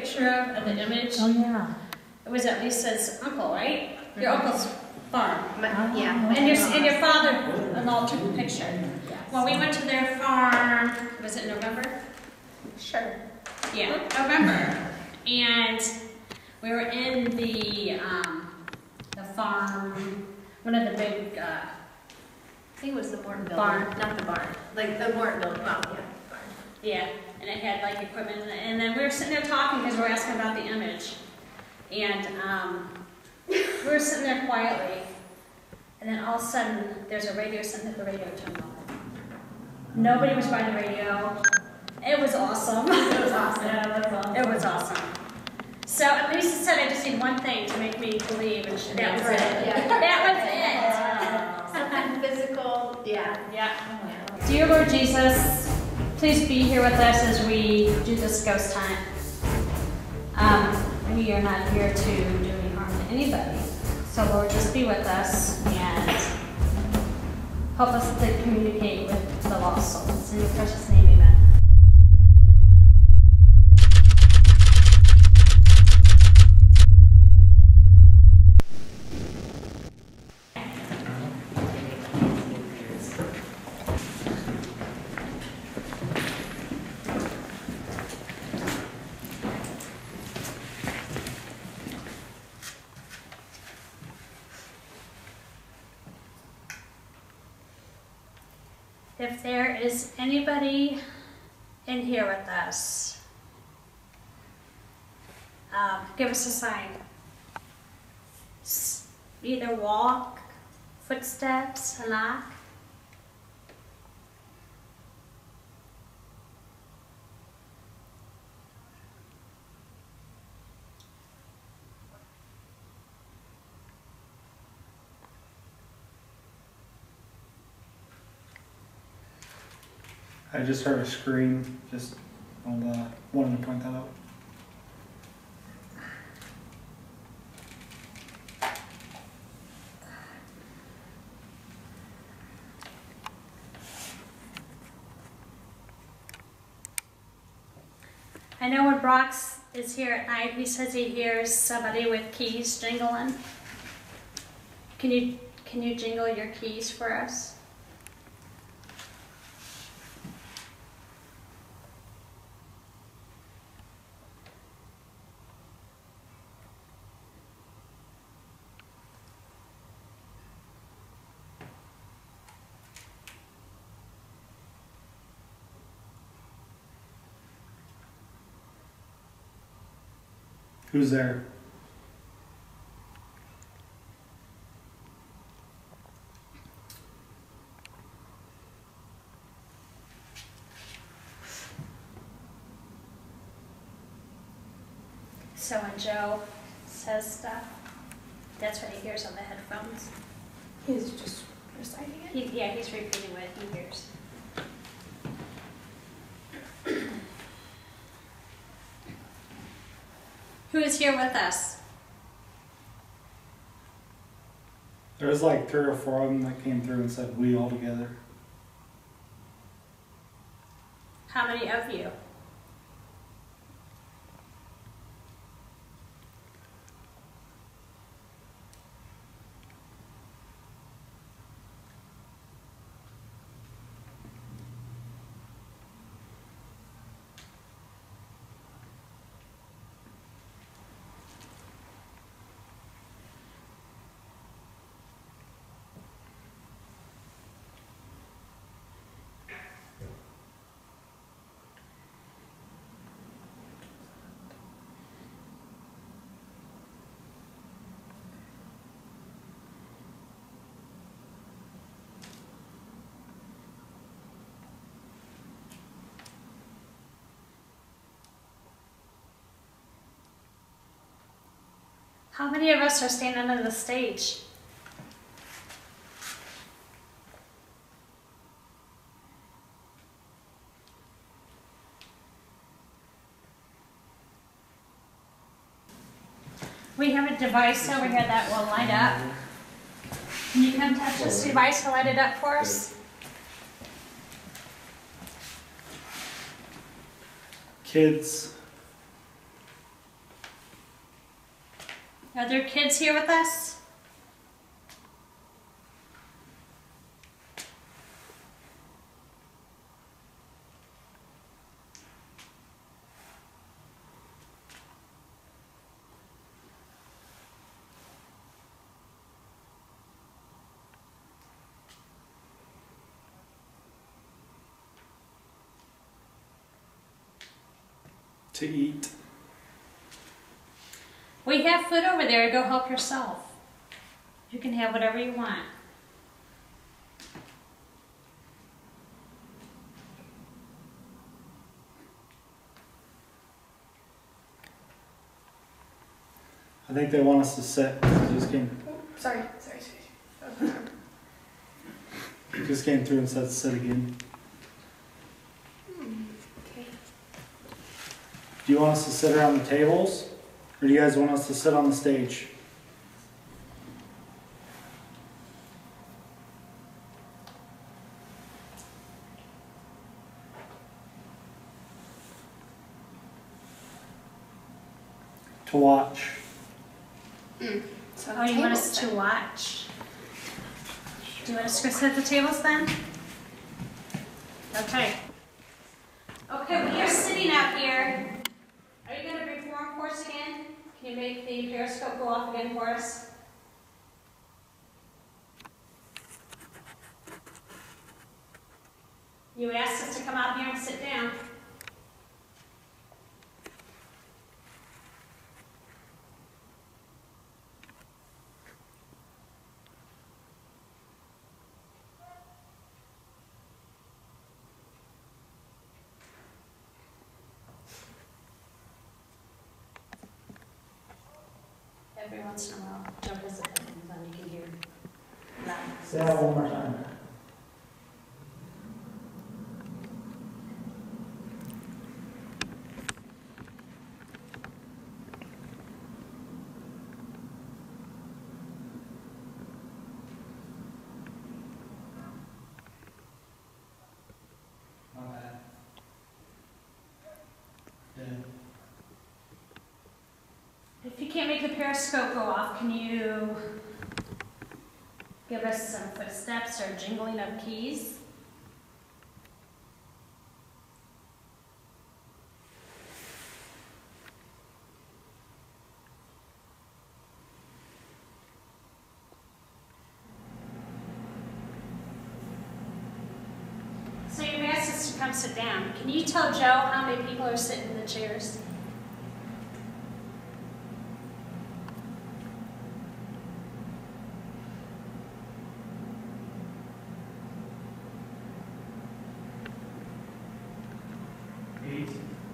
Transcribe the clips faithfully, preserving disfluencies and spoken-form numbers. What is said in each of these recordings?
picture of, of the image? Oh, yeah. It was at Lisa's uncle, right? Your uncle's farm. My, yeah. And your, and your father-in-law took the picture. Well, we went to their farm, was it November? Sure. Yeah, November. And we were in the, um, the farm, one of the big, uh, I think it was the Morton building. Barn. Not the barn. Like the Morton building. Well, yeah. Barn. yeah, and it had like equipment in it. And then we were sitting there talking because we were asking about the image. And um, we were sitting there quietly. And then all of a sudden, there's a radio, something hit the radio turned on. Nobody was by the radio. It was awesome. It was awesome. Yeah, that's awesome. It was awesome. So Lisa said I just need one thing to make me believe, and she, that was it. Yeah. That was it. Something physical. Yeah. Yeah. yeah. Dear Lord Jesus, please be here with us as we do this ghost hunt. Um, we are not here to do any harm to anybody. So Lord, just be with us and help us to communicate with the lost souls. In your precious name, amen. If there is anybody in here with us, um, give us a sign. S either walk, footsteps, a knock. I just heard a scream, just on the, wanted to point that out. I know when Brox is here at night, he says he hears somebody with keys jingling. Can you, can you jingle your keys for us? Who's there? So when Joe says stuff, that's what he hears on the headphones. He's just reciting it. He, yeah, he's repeating what he hears. Who is here with us? There was like three or four of them that came through and said we all together. How many of you? How many of us are standing on the stage? We have a device over here that will light up. Can you come touch this device to light it up for us? Kids Are there kids here with us? To eat. We have food over there. Go help yourself. You can have whatever you want. I think they want us to sit. They just came, Sorry, sorry, sorry. just came through and said sit again. Okay. Do you want us to sit around the tables? Or do you guys want us to sit on the stage? To watch. Mm. So Oh, you want us tables to watch? Do you want us to go sit at the tables then? Okay. Okay, when you're sitting out here, are you going to perform for us again? Can you make the periscope go off again for us? You asked us to come out here and sit down. Every once in a while, jump as a and you can hear loud. Say that one more time. My bad. Yeah. If you can't make the periscope go off, can you give us some footsteps or jingling of keys? So you asked us to come sit down. Can you tell Joe how many people are sitting in the chairs? Eight.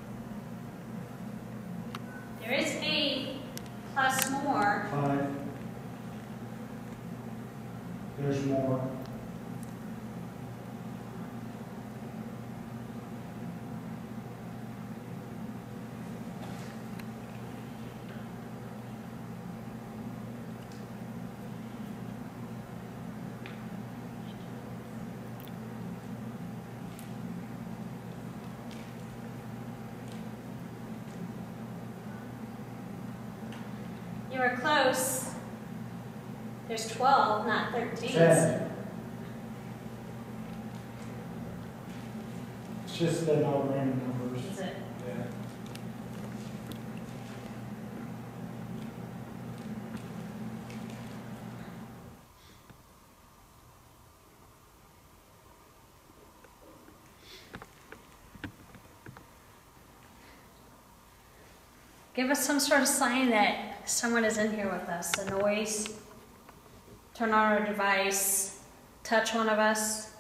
There is eight plus more. Five. There's more. You were close. There's twelve, not thirteen. Ten. It's just that all random numbers. Is it? Yeah. Give us some sort of sign that someone is in here with us. A noise, turn on our device, touch one of us.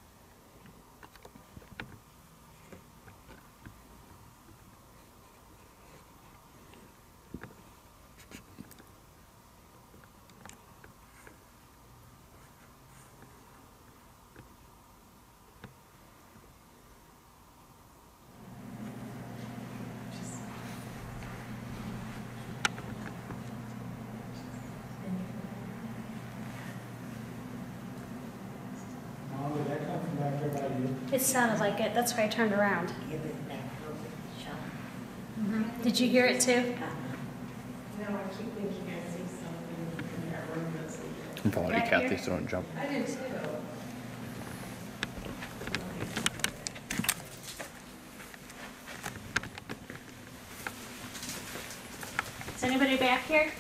Mom, did that come from back there by you? It sounded like it. That's why I turned around. Give it back a little bit, Sean. Did you hear it too? No, I keep thinking it's I'm following you, Back Kathy, here? so don't jump. I didn't see that. Is anybody back here?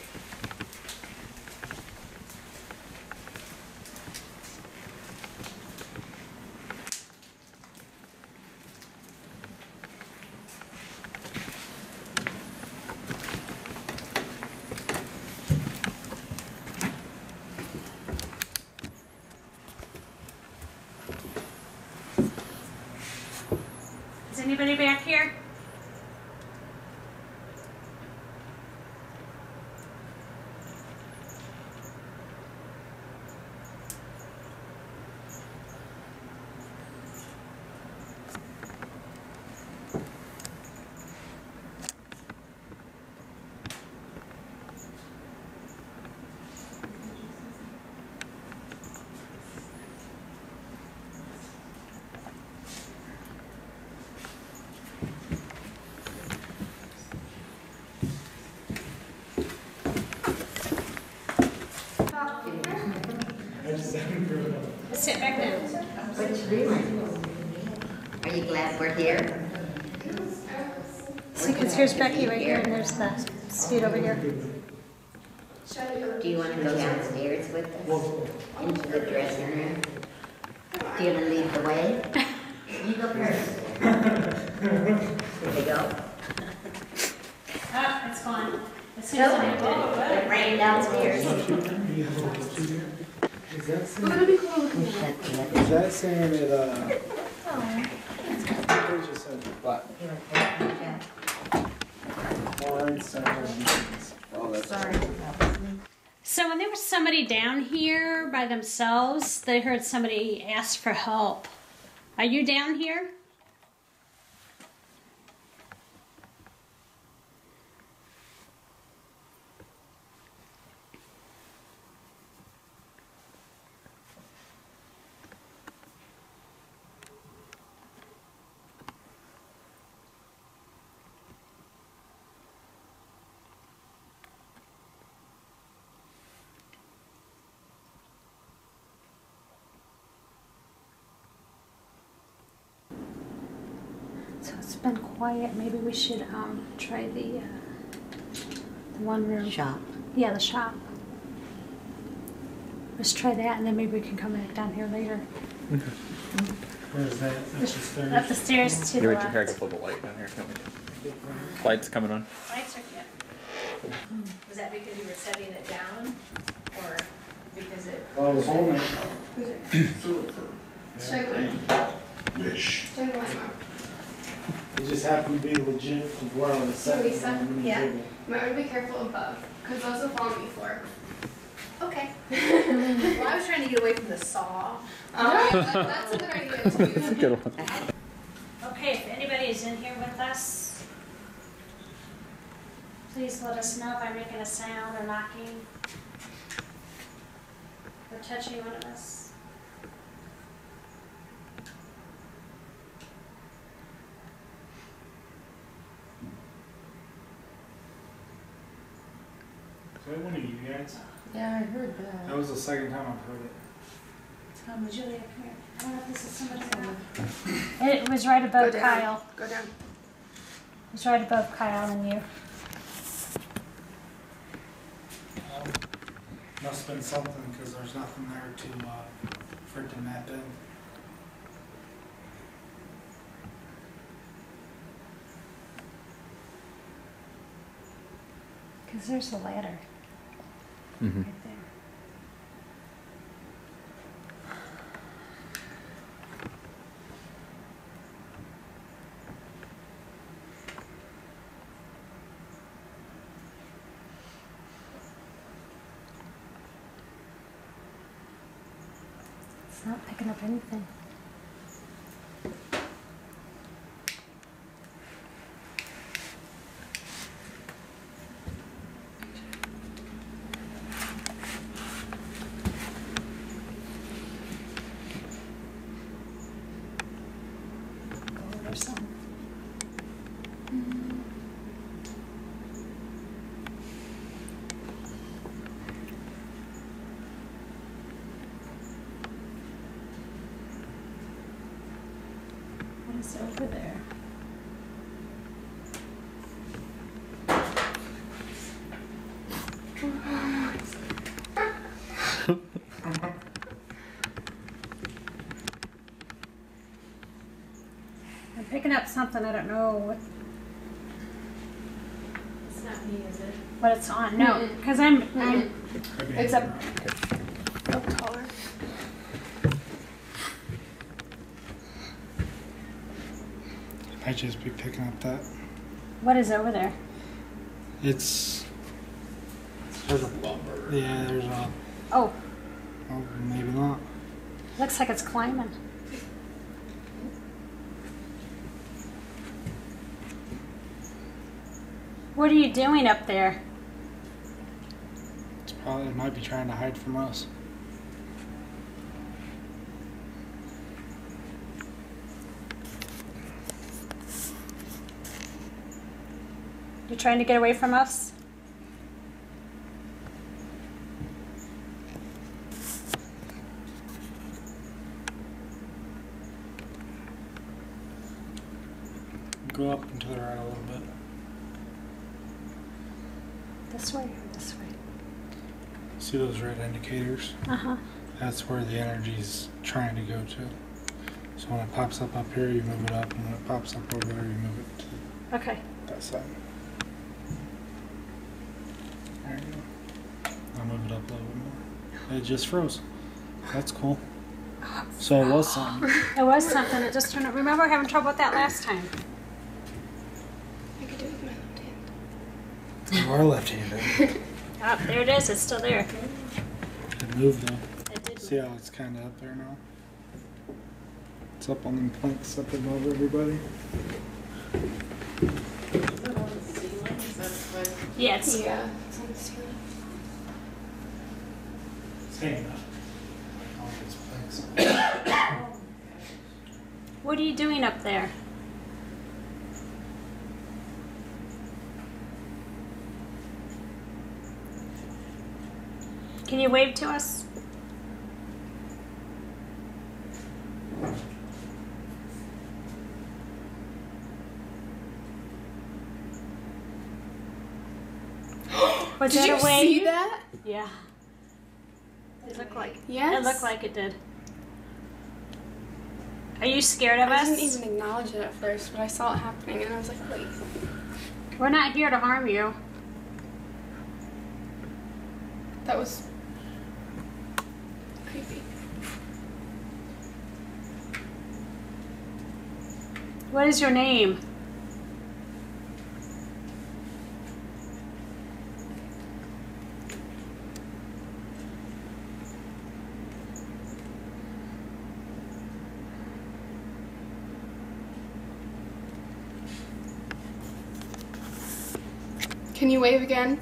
Is anybody back here? Sit back down. What you doing? Are you glad we're here? See, because here's Becky right here, and there's the seat over here. Do you want to go downstairs with us? Into the dressing room? Do you want to lead the way? You go first. Here we go. Ah, it's gone. As soon as I did it. It rained downstairs. Is that saying, We're gonna be cool. is that saying it, uh, they just said, what? Alright, so, Sorry. So when there was somebody down here by themselves, they heard somebody ask for help. Are you down here? So it's been quiet. Maybe we should um try the uh, the one room. Shop. Yeah, the shop. Let's try that, and then maybe we can come back down here later. where is that? That's just there. Up the stairs to You the wait your hair to left. pull the light down here. Light's coming on. Lights are good. Was that because you were setting it down, or because it? Well, I was holding it. Struggling. Struggling. It just happened to be legit of where I was Somebody sitting. said- on the yeah. table. Might be careful above, because those will fall on me floor. Okay. Well, I was trying to get away from the saw. Oh, that, that's a good idea too. That's a good one. Okay, if anybody is in here with us, please let us know by making a sound or knocking or touching one of us. Is that one of you guys? Yeah, I heard that. That was the second time I've heard it. Um, Julia, come here. I don't know if this is somebody's else. It was right above Go down. Kyle. Go down. It was right above Kyle and you. Um, Must have been something, because there's nothing there to, uh, for it to map in. Because there's the ladder Mm-hmm. right there. It's not picking up anything. Go over some. Mm. over there? I'm picking up something, I don't know what, It's not me, is it? what it's on. No, because I'm, I'm, It's up, up taller. I just be picking up that. what is over there? It's there's a yeah, there's a Oh, oh, maybe not. looks like it's climbing. What are you doing up there? It's probably it might be trying to hide from us. You're trying to get away from us? Go up and to the right a little bit. This way or this way? See those red indicators? Uh-huh. That's where the energy's trying to go to. So when it pops up up here, you move it up, and when it pops up over there, you move it to Okay. that side. There you go. I'll move it up a little bit more. It just froze. That's cool. So it was something. It was something. It just turned. Remember having trouble with that last time? I could do it with my left hand. You are left-handed. Oh, there it is. It's still there. It moved though. It did. See how it's kind of up there now? It's up on them planks up above everybody. Yes. Yeah, it's on the ceiling. Same enough. All these planks. What are you doing up there? Can you wave to us? Was Did that you a wave? see that? Yeah. It looked like. Yes. It looked like it did. Are you scared of I us? didn't even acknowledge it at first, but I saw it happening and I was like, wait. We're not here to harm you. That was creepy. What is your name? Can you wave again?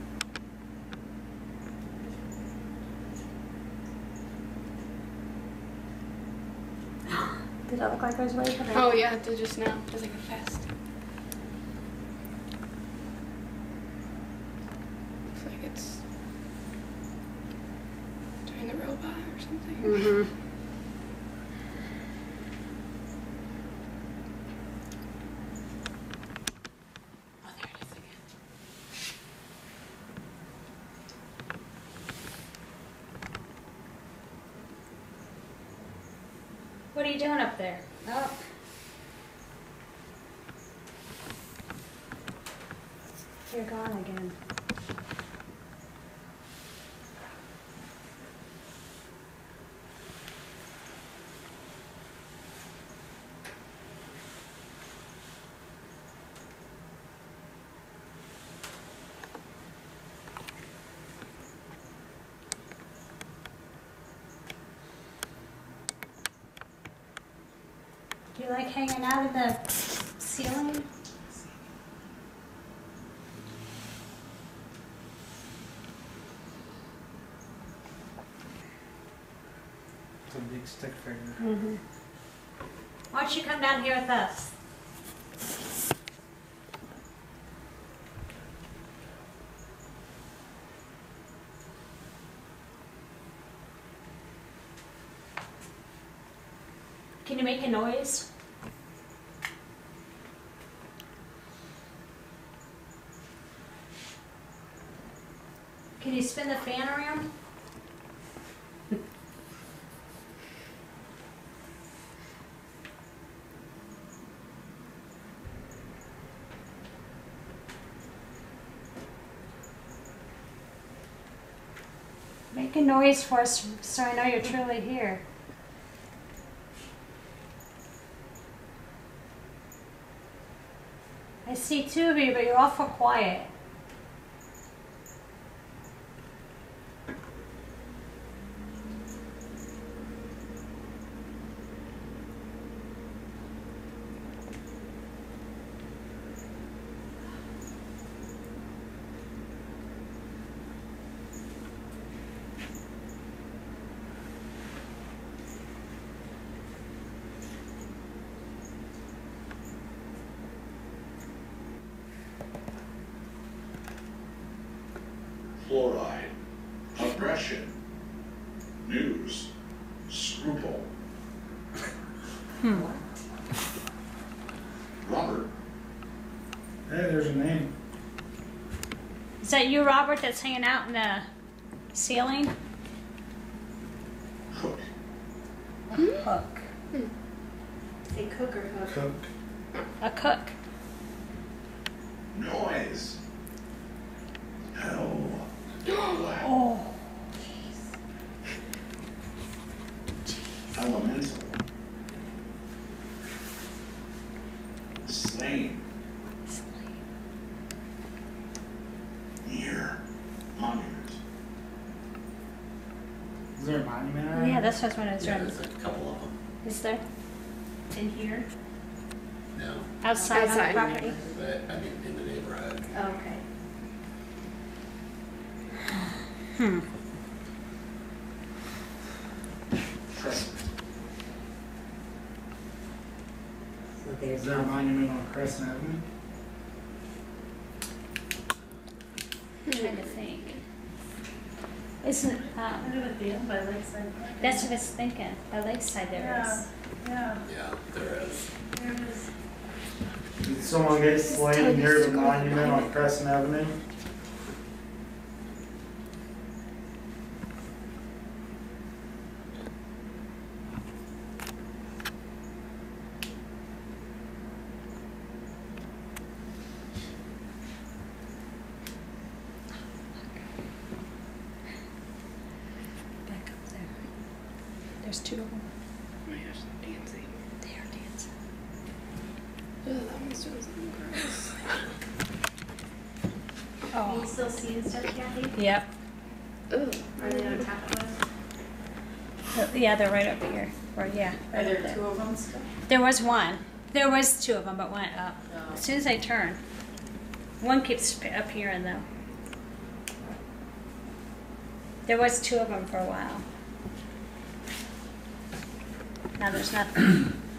Did that look like I was waving? Oh yeah, it did just now. It was like a fest. Looks like it's doing the robot or something. Mm-hmm. Oh, there it is again. What are you doing up there? Oh. You're gone again. Do you like hanging out in the ceiling? It's a big stick figure. Mm-hmm. Why don't you come down here with us? Can you make a noise? Can you spin the fan around? Make a noise for us so I know you're truly here. I see two of you, but you're awful quiet. Fluoride, aggression, news, scruple. Hmm. Robert, Hey, there's a name. Is that you, Robert, that's hanging out in the ceiling? Cook, Hook. Say cook or hook. Cook. A cook. noise, hell, black, Oh. elemental, slain, near, monument. Is there a monument Oh, around yeah, here? that's what I was Yeah, doing. there's a couple of them. Is there? In here? No, Outside, Outside. on the property? but I mean in the neighborhood. Okay. Hmm. Crescent, So there's Is there a monument on Crescent Avenue? I'm trying to think. Isn't, um, What about the end by Lakeside Park? that's what I was thinking. By Lakeside there is. Yeah, Yeah, there is. there it is. Did someone get slain near the monument on Crescent Avenue? Back up there. There's two of them. Oh my gosh, dancing. They are dancing. Oh, that one's doing something gross. Are you Oh. still seeing stuff, Kathy? Yep. Oh, Are they on top of us? Uh, Yeah, they're right up here. Or yeah. Are right up there there. two of them still? There was one. There was two of them, but one up. Oh. As soon as I turn, one keeps appearing though. There was two of them for a while. Now there's nothing.